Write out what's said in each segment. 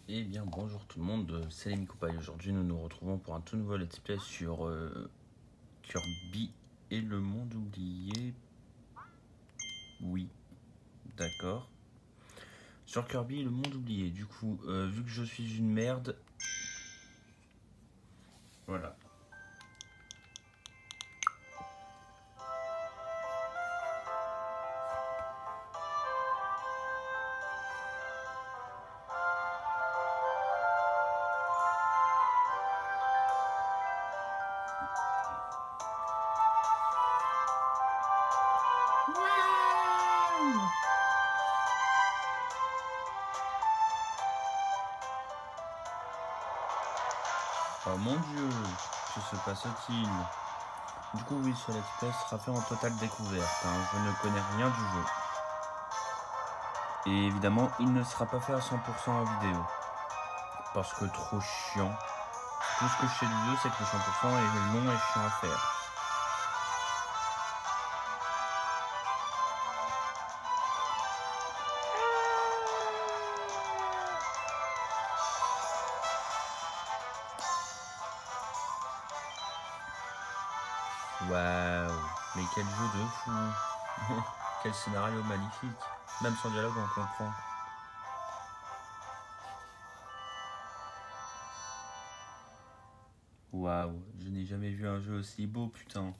Eh bien bonjour tout le monde, c'est Lemmy Coupaille. Aujourd'hui nous nous retrouvons pour un tout nouveau let's play sur Kirby et le monde oublié. Oui, d'accord. Sur Kirby et le monde oublié, du coup, vu que je suis une merde, voilà. Oh mon dieu, que se passe-t-il? Du coup oui, ce let's play sera fait en totale découverte, hein. Je ne connais rien du jeu. Et évidemment, il ne sera pas fait à 100% en vidéo. Parce que trop chiant. Tout ce que je sais du jeu, c'est que le 100% est long et chiant à faire. Waouh, mais quel jeu de fou. Quel scénario magnifique. Même sans dialogue, on comprend. Waouh, je n'ai jamais vu un jeu aussi beau, putain.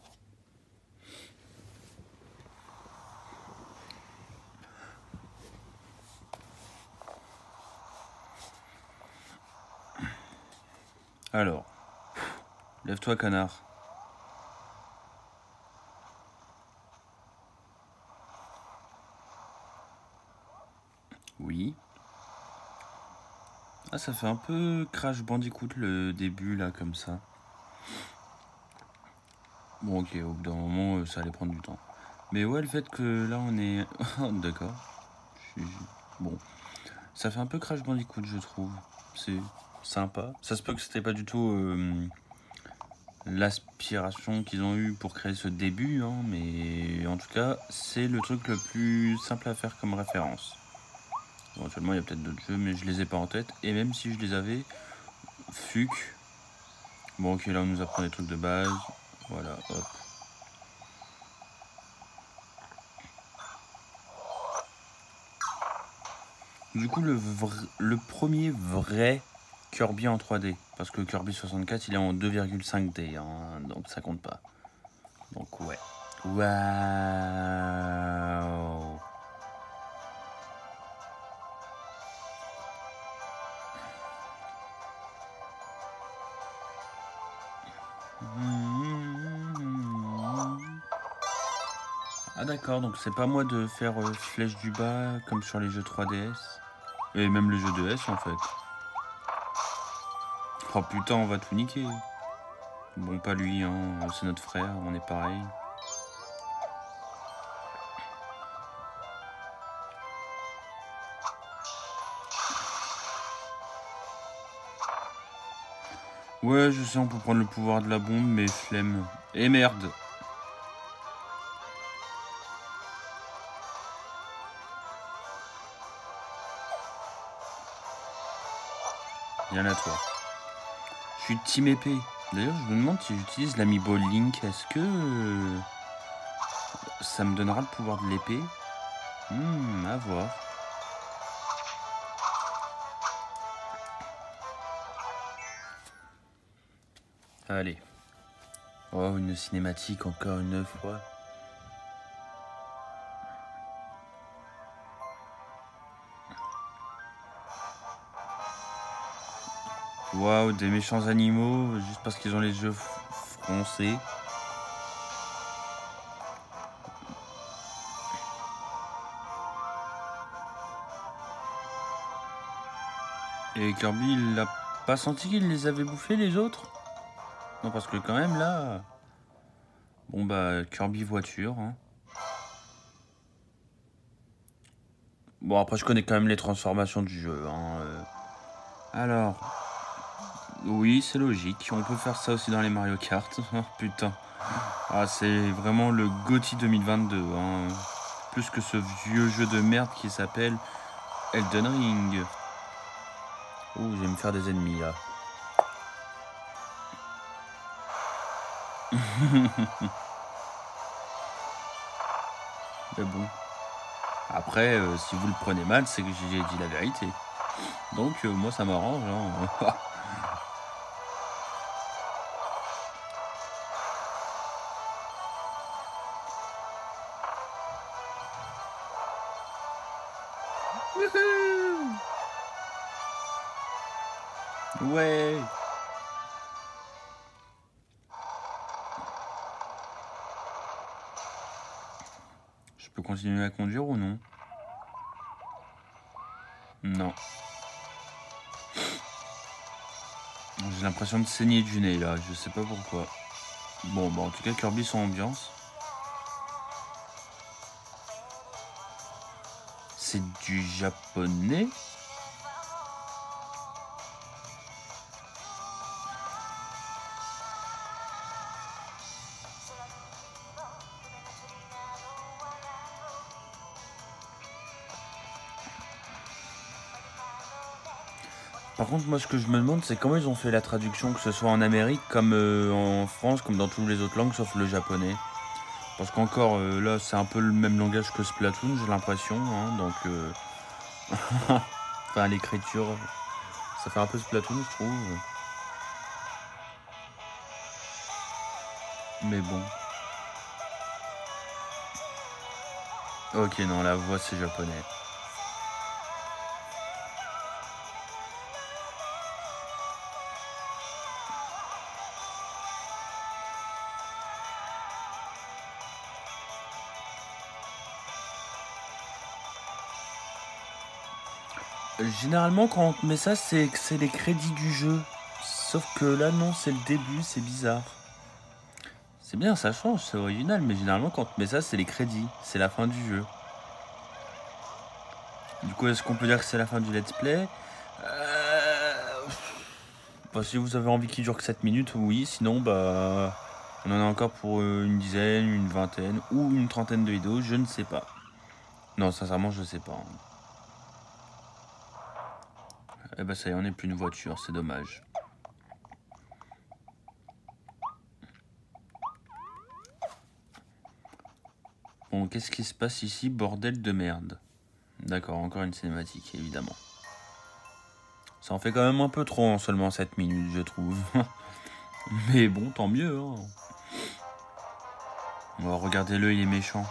Alors, lève-toi, canard. Oui. Ah, ça fait un peu Crash Bandicoot le début, là, comme ça. Bon, ok, au bout d'un moment, ça allait prendre du temps. Mais ouais, le fait que là, on est... D'accord. Bon. Ça fait un peu Crash Bandicoot, je trouve. C'est sympa. Ça se peut que c'était pas du tout l'aspiration qu'ils ont eu pour créer ce début, hein, mais en tout cas, c'est le truc le plus simple à faire comme référence. Éventuellement, il y a peut-être d'autres jeux, mais je les ai pas en tête. Et même si je les avais, fuck. Bon, ok, là, on nous apprend des trucs de base. Voilà, hop. Du coup, le premier vrai Kirby en 3D. Parce que Kirby 64, il est en 2,5D, hein, donc ça compte pas. Donc, ouais. Waouh. Ah d'accord, donc c'est pas moi de faire flèche du bas comme sur les jeux 3DS. Et même les jeux 2S en fait. Oh putain, on va tout niquer. Bon, pas lui, hein, c'est notre frère, on est pareil. Ouais, je sais, on peut prendre le pouvoir de la bombe, mais flemme. Et merde. Viens là, toi. Je suis team épée. D'ailleurs, je me demande si j'utilise l'amiibo Link. Est-ce que ça me donnera le pouvoir de l'épée? À voir. Allez. Oh, une cinématique encore une fois. Waouh, des méchants animaux, juste parce qu'ils ont les yeux froncés. Et Kirby, il a pas senti qu'il les avait bouffés, les autres? Non, parce que quand même, là... Bon, bah, Kirby voiture, hein. Bon, après, je connais quand même les transformations du jeu, hein. Alors... Oui, c'est logique. On peut faire ça aussi dans les Mario Kart. Oh, putain. Ah, c'est vraiment le GOTY 2022, hein. Plus que ce vieux jeu de merde qui s'appelle Elden Ring. Ouh, je vais me faire des ennemis là. Mais bon. Après, si vous le prenez mal, c'est que j'ai dit la vérité. Donc moi ça m'arrange. Hein. Ouais. Je peux continuer à conduire ou non? Non. J'ai l'impression de saigner du nez là, je sais pas pourquoi. Bon, bah en tout cas Kirby sans ambiance. C'est du japonais. Par contre, moi, ce que je me demande, c'est comment ils ont fait la traduction, que ce soit en Amérique, comme en France, comme dans toutes les autres langues, sauf le japonais. Parce qu'encore, là, c'est un peu le même langage que Splatoon, j'ai l'impression. Hein, donc, enfin, l'écriture, ça fait un peu Splatoon, je trouve. Mais bon. Ok, non, la voix, c'est japonais. Généralement, quand on te met ça, c'est que c'est les crédits du jeu. Sauf que là, non, c'est le début, c'est bizarre. C'est bien, ça change, c'est original, mais généralement, quand on te met ça, c'est les crédits. C'est la fin du jeu. Du coup, est-ce qu'on peut dire que c'est la fin du let's play? Bah, si vous avez envie qu'il dure que 7 minutes, oui. Sinon, bah, on en a encore pour une dizaine, une vingtaine ou une trentaine de vidéos, je ne sais pas. Non, sincèrement, je sais pas. Eh bah, ça y est, on n'est plus une voiture, c'est dommage. Bon, qu'est-ce qui se passe ici? Bordel de merde. D'accord, encore une cinématique, évidemment. Ça en fait quand même un peu trop en seulement 7 minutes, je trouve. Mais bon, tant mieux. Hein. Oh, regardez-le, il est méchant.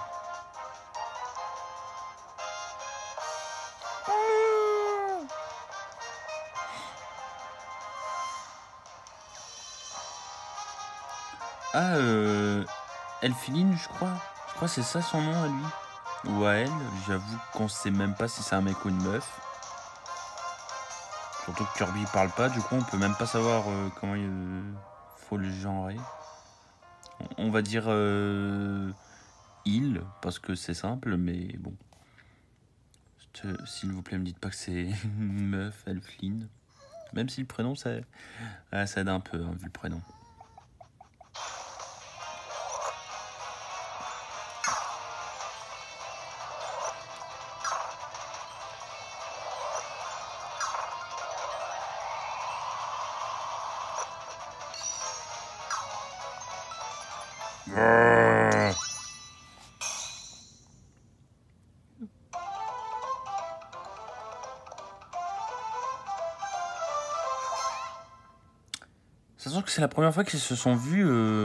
Ah, Elphiline, je crois. Je crois que c'est ça son nom à lui. Ou à elle. J'avoue qu'on sait même pas si c'est un mec ou une meuf. Surtout que Kirby parle pas, du coup on peut même pas savoir comment il faut le genrer. On va dire il, parce que c'est simple, mais bon. S'il vous plaît, me dites pas que c'est une meuf, Elfline. Même si le prénom, ça aide un peu, hein, vu le prénom. Ça sent que c'est la première fois qu'ils se sont vus.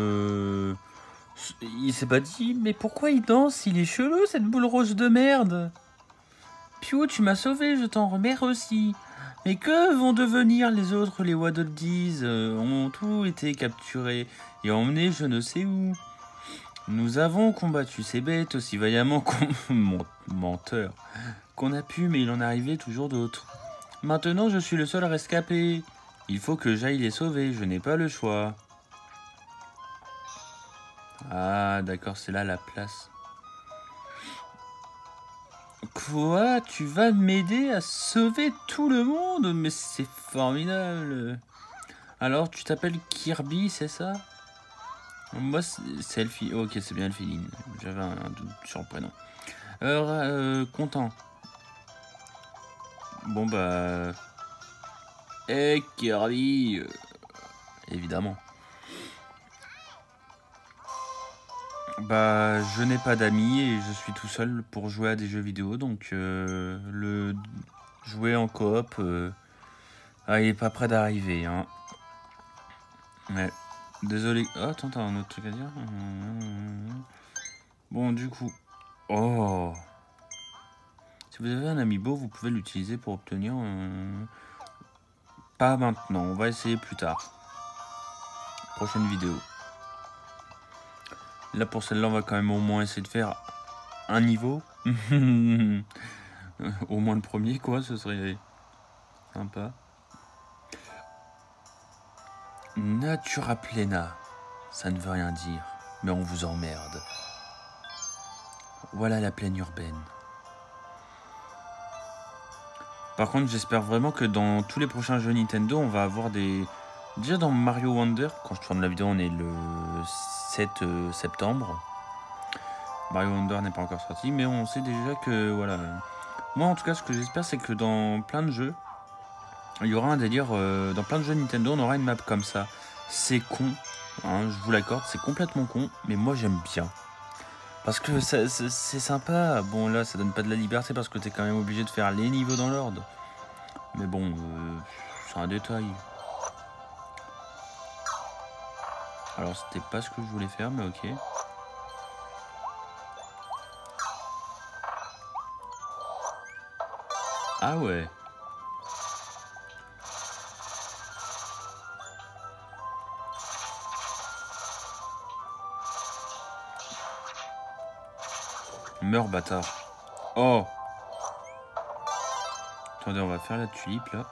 Il s'est pas dit, mais pourquoi il danse? Il est chelou cette boule rose de merde. Piou, tu m'as sauvé, je t'en remercie. Mais que vont devenir les autres? Les Waddle Dees ont tous été capturés et emmenés je ne sais où. Nous avons combattu ces bêtes aussi vaillamment menteur qu'on a pu, mais il en arrivait toujours d'autres. Maintenant, je suis le seul rescapé. Il faut que j'aille les sauver, je n'ai pas le choix. Ah, d'accord, c'est là la place. Quoi? Tu vas m'aider à sauver tout le monde? Mais c'est formidable. Alors, tu t'appelles Kirby, c'est ça? Moi, c'est Elfie. Ok, c'est bien Elphiline. J'avais un doute sur le prénom. Content. Bon, bah... Et Kirby, évidemment. Bah, je n'ai pas d'amis et je suis tout seul pour jouer à des jeux vidéo, donc le jouer en coop, il est pas près d'arriver, hein. Ouais. Désolé. Oh, attends, t'as un autre truc à dire? Bon, du coup. Oh. Si vous avez un amiibo, vous pouvez l'utiliser pour obtenir... Pas maintenant, on va essayer plus tard. Prochaine vidéo. Là, pour celle-là, on va quand même au moins essayer de faire un niveau. Au moins le premier, quoi, ce serait sympa. Natura plena. Ça ne veut rien dire, mais on vous emmerde. Voilà la plaine urbaine. Par contre, j'espère vraiment que dans tous les prochains jeux Nintendo, on va avoir des... Déjà dans Mario Wonder, quand je tourne la vidéo, on est le 7 septembre. Mario Wonder n'est pas encore sorti, mais on sait déjà que, voilà. Moi, en tout cas, ce que j'espère, c'est que dans plein de jeux, il y aura un délire... dans plein de jeux Nintendo, on aura une map comme ça. C'est con, hein, je vous l'accorde, c'est complètement con, mais moi, j'aime bien. Parce que c'est sympa. Bon, là, ça donne pas de la liberté parce que t'es quand même obligé de faire les niveaux dans l'ordre. Mais bon, c'est un détail. Alors, c'était pas ce que je voulais faire, mais ok. Ah ouais. Meurs, bâtard. Oh. Attendez, on va faire la tulipe, là.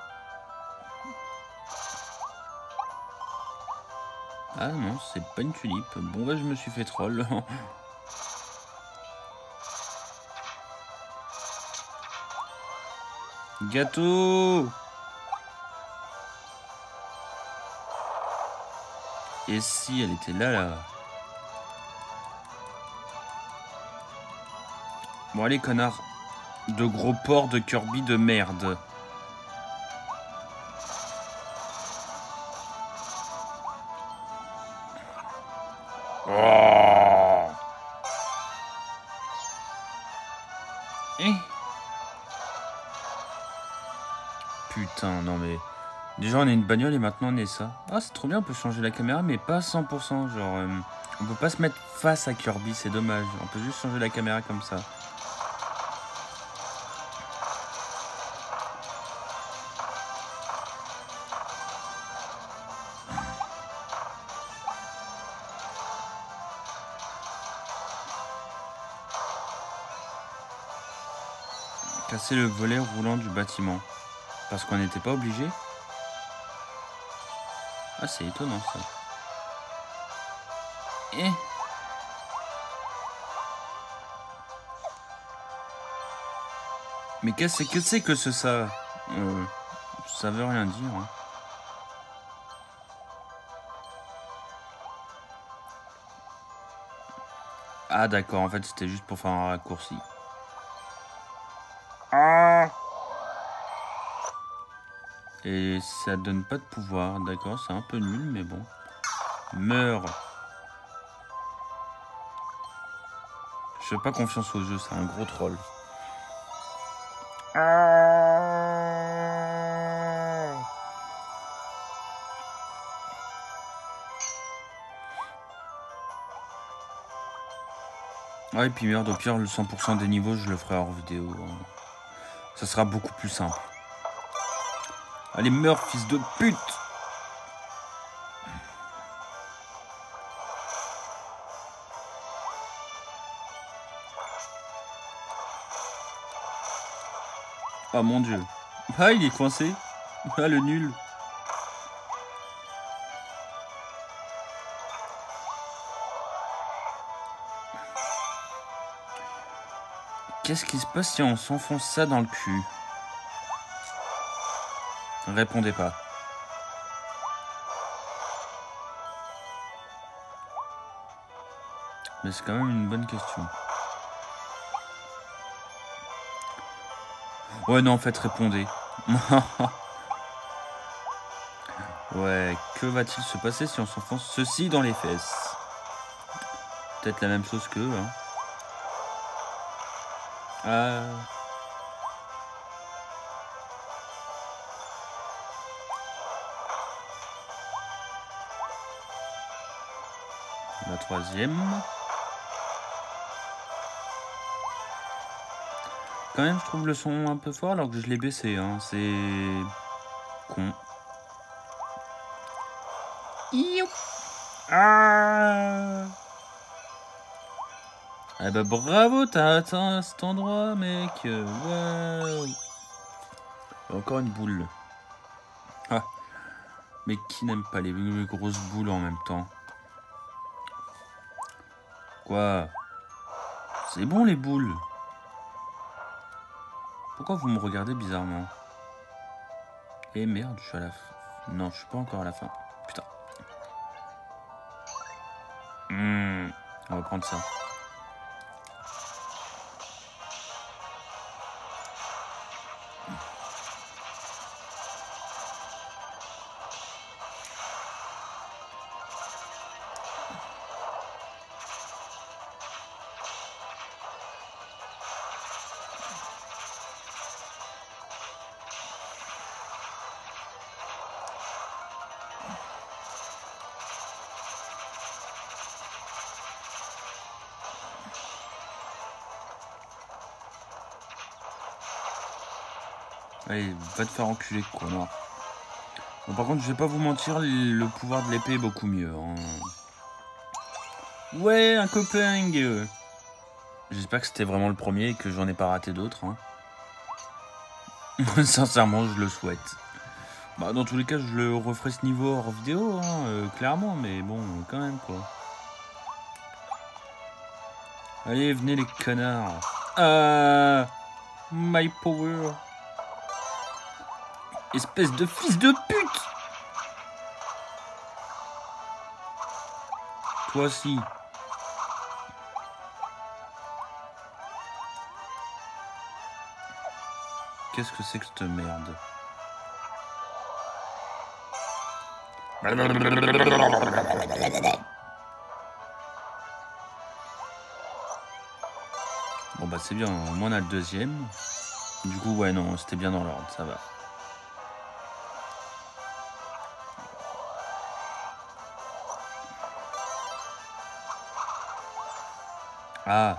Ah non, c'est pas une tulipe. Bon, bah, je me suis fait troll. Gâteau. Et si elle était là, là. Bon, allez, connard. De gros porcs de Kirby de merde. Oh. Putain, non mais... Déjà on a une bagnole et maintenant on est ça. Ah, c'est trop bien, on peut changer la caméra mais pas à 100%. Genre, on peut pas se mettre face à Kirby, c'est dommage. On peut juste changer la caméra comme ça. Casser le volet roulant du bâtiment. Parce qu'on n'était pas obligé. Ah, c'est étonnant ça. Mais qu'est-ce que c'est que ça ça veut rien dire. Hein. Ah d'accord, en fait c'était juste pour faire un raccourci. Ah. Et ça donne pas de pouvoir, d'accord, c'est un peu nul, mais bon. Meurs. Je fais pas confiance au jeu, c'est un gros troll. Ouais, et puis merde, au pire, le 100% des niveaux, je le ferai hors vidéo. Ça sera beaucoup plus simple. Allez, meurs, fils de pute! Ah mon dieu. Ah, il est coincé. Ah, le nul. Qu'est-ce qui se passe si on s'enfonce ça dans le cul? Répondez pas. Mais c'est quand même une bonne question. Ouais, non, en fait, répondez. Ouais, que va-t-il se passer si on s'enfonce ceci dans les fesses? Peut-être la même chose qu'eux, hein. Ah. La troisième. Quand même, je trouve le son un peu fort alors que je l'ai baissé, hein. C'est con. Youp. Ah. Eh bah bravo, t'as atteint cet endroit, mec. Waouh. Encore une boule. Ah. Mais qui n'aime pas les grosses boules en même temps? Quoi? C'est bon les boules. Pourquoi vous me regardez bizarrement? Eh merde, je suis à la fin. Non, je suis pas encore à la fin. Putain. On va prendre ça. Allez, va te faire enculer, connard. Bon, par contre, je vais pas vous mentir, le pouvoir de l'épée est beaucoup mieux. Hein. Ouais, un copain. J'espère que c'était vraiment le premier et que j'en ai pas raté d'autres. Hein. Sincèrement, je le souhaite. Bah, dans tous les cas, je le referai ce niveau hors vidéo, hein, clairement, mais bon, quand même, quoi. Allez, venez les connards. My power. Espèce de fils de pute. Toi aussi. Qu'est-ce que c'est que cette merde? Bon bah c'est bien, au moins on a le deuxième. Du coup ouais non, c'était bien dans l'ordre, ça va. Ah.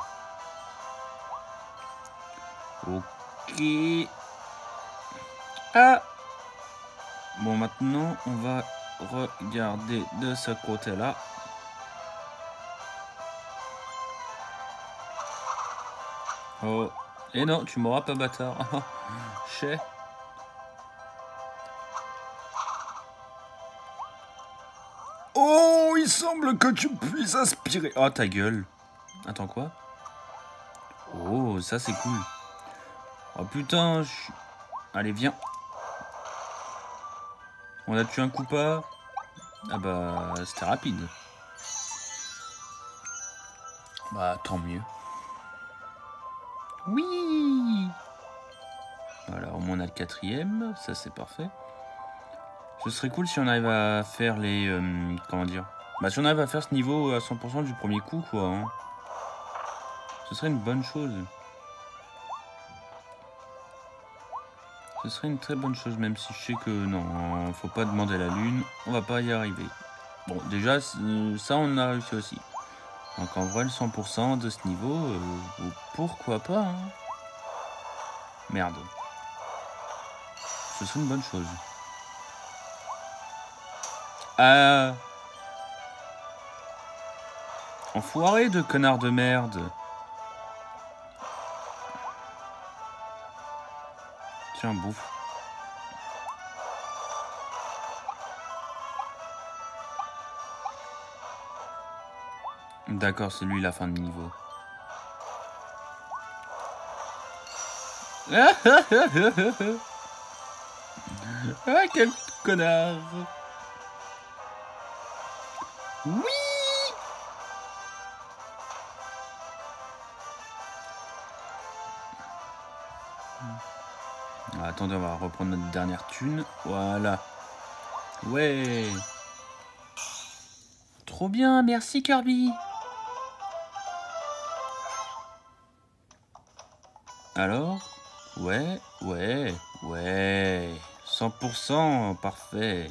Ok. Ah. Bon maintenant on va regarder de ce côté-là. Oh. Et non, tu m'auras pas bâtard. Chais. Oh, il semble que tu puisses aspirer. Oh, ta gueule. Attends, quoi? Oh, ça c'est cool. Oh putain, allez, viens. On a tué un Koopa. Ah bah, c'était rapide. Bah, tant mieux. Oui. Voilà, au moins on a le quatrième. Ça c'est parfait. Ce serait cool si on arrive à faire les... comment dire? Bah si on arrive à faire ce niveau à 100% du premier coup, quoi. Hein. Ce serait une bonne chose. Ce serait une très bonne chose, même si je sais que non, faut pas demander la lune. On va pas y arriver. Bon, déjà, ça on a réussi aussi. Donc en vrai, le 100% de ce niveau, pourquoi pas, hein. Merde. Ce serait une bonne chose. Enfoiré de connard de merde. Tiens, bouffe. D'accord, c'est lui la fin de niveau. Ah, quel connard. Oui. Ah, attendez, on va reprendre notre dernière thune. Voilà. Ouais. Trop bien, merci Kirby. Alors? Ouais. 100%, parfait.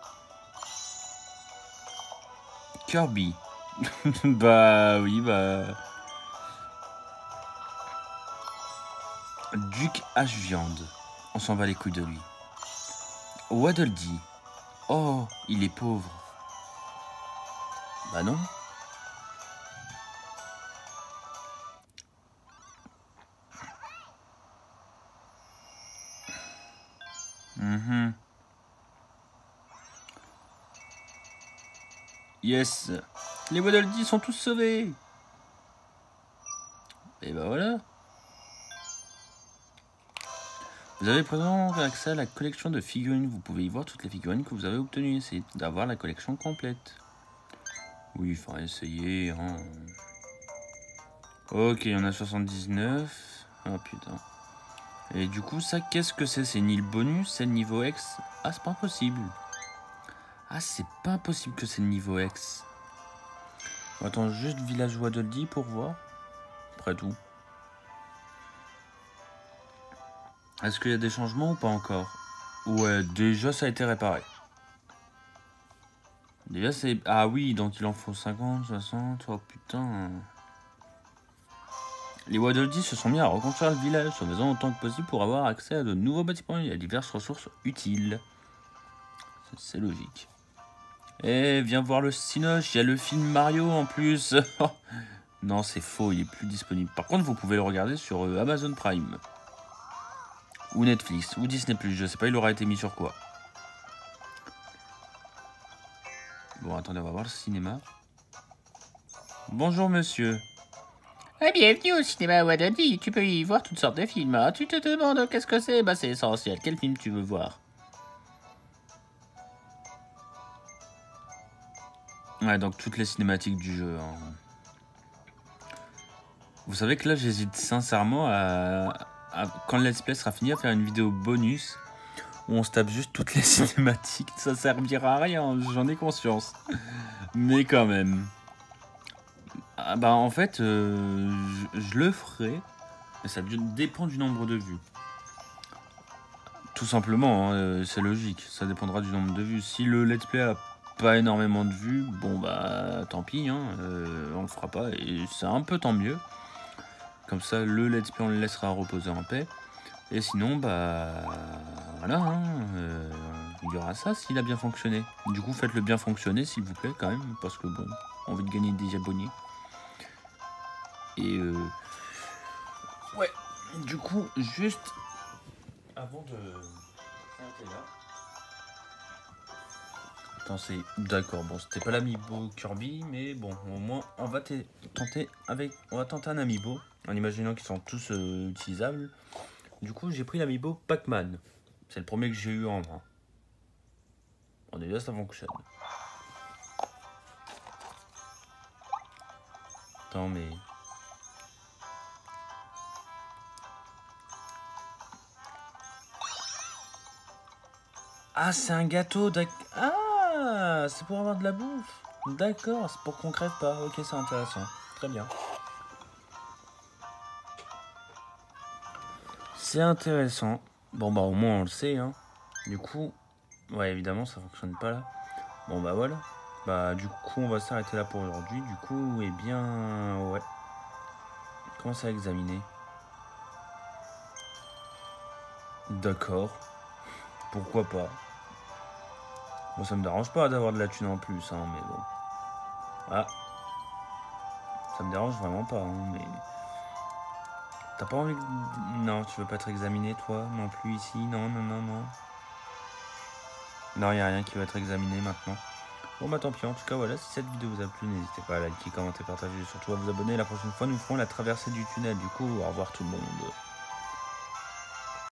Kirby. Bah oui, bah... Duc H Viande. On s'en bat les couilles de lui. Waddle Dee. Oh, il est pauvre. Bah non. Yes. Les Waddle Dee sont tous sauvés. Et bah voilà. Vous avez présent accès à la collection de figurines. Vous pouvez y voir toutes les figurines que vous avez obtenues. Essayez d'avoir la collection complète. Oui, il faudra essayer. Hein. Ok, il y en a 79. Oh putain. Et du coup, ça, qu'est-ce que c'est? C'est une île bonus? C'est le niveau X? Ah, c'est pas impossible. Ah, c'est pas impossible que c'est le niveau X. Attends, juste village Waddle Dee pour voir. Après tout. Est-ce qu'il y a des changements ou pas encore? Ouais, déjà ça a été réparé. Déjà c'est... Ah oui, donc il en faut 50, 60... Oh putain... Les Waddle Dee se sont mis à reconstruire le village, en faisant autant que possible pour avoir accès à de nouveaux bâtiments et à diverses ressources utiles. C'est logique. Et viens voir le Cinoche, il y a le film Mario en plus. Non, c'est faux, il est plus disponible. Par contre, vous pouvez le regarder sur Amazon Prime. Ou Netflix, ou Disney+, je sais pas, il aura été mis sur quoi. Bon, attendez, on va voir le cinéma. Bonjour, monsieur. Bienvenue au cinéma Waddle Dee, tu peux y voir toutes sortes de films. Ah, tu te demandes qu'est-ce que c'est? Bah c'est essentiel, quel film tu veux voir? Ouais, donc toutes les cinématiques du jeu. Hein. Vous savez que là, j'hésite sincèrement quand le let's play sera fini, à faire une vidéo bonus où on se tape juste toutes les cinématiques. Ça servira à rien, j'en ai conscience. Mais quand même. Ah bah en fait, je le ferai, mais ça dépend du nombre de vues. Tout simplement, hein, c'est logique, ça dépendra du nombre de vues. Si le let's play a pas énormément de vues, bon bah tant pis, hein, on le fera pas, et c'est un peu tant mieux. Comme ça, le let's play, on le laissera reposer en paix. Et sinon, bah voilà, hein, il y aura ça s'il a bien fonctionné. Du coup, faites-le bien fonctionner, s'il vous plaît, quand même, parce que bon, envie de gagner des abonnés. Et ouais, du coup, juste avant de s'arrêter là. Attends, c'est d'accord. Bon, c'était pas l'amiibo Kirby, mais bon, au moins, on va tenter un amiibo en imaginant qu'ils sont tous utilisables. Du coup, j'ai pris l'amiibo Pac-Man. C'est le premier que j'ai eu en main. Bon, déjà, ça fonctionne. Attends, mais... Ah, c'est un gâteau. Ah, c'est pour avoir de la bouffe. D'accord, c'est pour qu'on crève pas. Ok, c'est intéressant. Très bien. C'est intéressant. Bon, bah, au moins, on le sait, hein. Du coup, ouais, évidemment, ça fonctionne pas là. Bon, bah, voilà. Bah, du coup, on va s'arrêter là pour aujourd'hui. Du coup, eh bien, ouais. Commence à examiner. D'accord. Pourquoi pas. Bon, ça me dérange pas d'avoir de la thune en plus, hein, mais bon. Ah. Ça me dérange vraiment pas, hein, mais... T'as pas envie de... Non, tu veux pas être examiné, toi, non plus ici. Non. Non, y a rien qui va être examiné maintenant. Bon, bah tant pis, en tout cas, voilà, si cette vidéo vous a plu, n'hésitez pas à liker, commenter, partager, et surtout à vous abonner. La prochaine fois, nous ferons la traversée du tunnel. Du coup, au revoir tout le monde.